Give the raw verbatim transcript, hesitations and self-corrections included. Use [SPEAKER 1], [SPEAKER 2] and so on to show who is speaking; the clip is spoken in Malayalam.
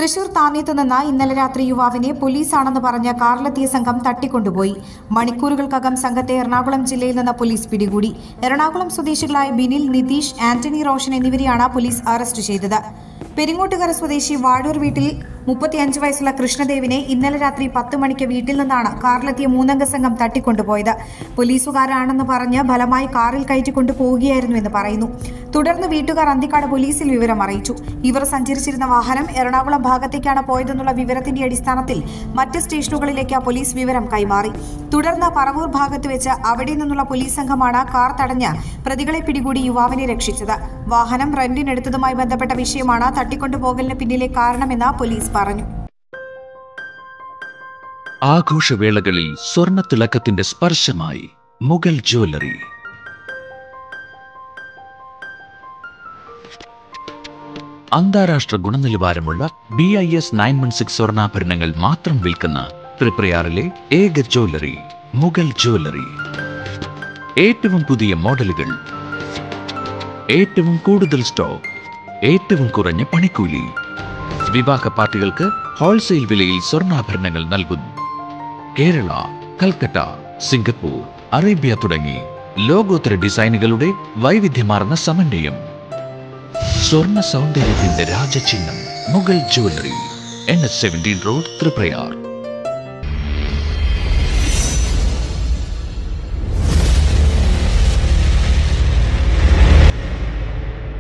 [SPEAKER 1] തൃശൂർ താന്നേത്ത് നിന്ന് ഇന്നലെ രാത്രി യുവാവിനെ പോലീസാണെന്ന് പറഞ്ഞ കാറിലെത്തിയ സംഘം തട്ടിക്കൊണ്ടുപോയി. മണിക്കൂറുകൾക്കകം സംഘത്തെ എറണാകുളം ജില്ലയിൽ നിന്ന് പോലീസ് പിടികൂടി. എറണാകുളം സ്വദേശികളായ ബിനിൽ, നിതീഷ്, ആന്റണി റോഷൻ എന്നിവരെയാണ് പോലീസ് അറസ്റ്റ് ചെയ്തത്. പെരിങ്ങോട്ടുകര സ്വദേശി വാഴൂർ വീട്ടിൽ മുപ്പത്തിയഞ്ച് വയസ്സുള്ള കൃഷ്ണദേവിനെ ഇന്നലെ രാത്രി പത്ത് മണിക്ക് വീട്ടിൽ നിന്നാണ് കാറിലെത്തിയ മൂന്നംഗ സംഘം തട്ടിക്കൊണ്ടുപോയത്. പോലീസുകാരാണെന്ന് പറഞ്ഞ് ഫലമായി കാറിൽ കയറ്റിക്കൊണ്ടു പോവുകയായിരുന്നുവെന്ന് പറയുന്നു. തുടർന്ന് വീട്ടുകാർ അന്തിക്കാട് പോലീസിൽ വിവരം അറിയിച്ചു. ഇവർ സഞ്ചരിച്ചിരുന്ന വാഹനം എറണാകുളം ഭാഗത്തേക്കാണ് പോയതെന്നുള്ള വിവരത്തിന്റെ അടിസ്ഥാനത്തിൽ മറ്റ് സ്റ്റേഷനുകളിലേക്ക് പോലീസ് വിവരം കൈമാറി. തുടർന്ന് പറവൂർ ഭാഗത്ത് വെച്ച് അവിടെ നിന്നുള്ള പോലീസ് സംഘമാണ് കാർ തടഞ്ഞ് പ്രതികളെ പിടികൂടി യുവാവിനെ രക്ഷിച്ചത്. വാഹനം റെന്റിനെടുത്തതുമായി ബന്ധപ്പെട്ട വിഷയമാണ് തട്ടിക്കൊണ്ടുപോകലിന് പിന്നിലെ കാരണമെന്ന് പോലീസ് പറഞ്ഞു.
[SPEAKER 2] ആഘോഷവേളകളിൽ സ്വർണ്ണ തിളക്കത്തിന്റെ സ്പർശമായി മുഗൾ ജ്വല്ലറി. അന്താരാഷ്ട്ര ഗുണനിലവാരമുള്ള B I S nine one six സ്വർണ്ണാഭരണങ്ങൾ മാത്രം വിൽക്കുന്ന തൃപ്രയാറിലെ ഏക ജ്വല്ലറി മുഗൾ ജ്വല്ലറി. ഏറ്റവും പുതിയ മോഡലുകൾ, ഏറ്റവും കൂടുതൽ സ്റ്റോക്ക്, ഏറ്റവും കുറഞ്ഞ പണിക്കൂലി. വിവാഹ പാർട്ടികൾക്ക് ഹോൾസെയിൽ വിലയിൽ സ്വർണ്ണാഭരണങ്ങൾ നൽകുന്നു. കേരള, കൽക്കട്ട, സിംഗപ്പൂർ, അറേബ്യ തുടങ്ങി ലോകോത്തര ഡിസൈനുകളുടെ വൈവിധ്യമാർന്ന സമന്വയം. സ്വർണ്ണ സൗന്ദര്യത്തിന്റെ രാജചിഹ്നം Mughal jewellery. N H seventeen road, Triprayar.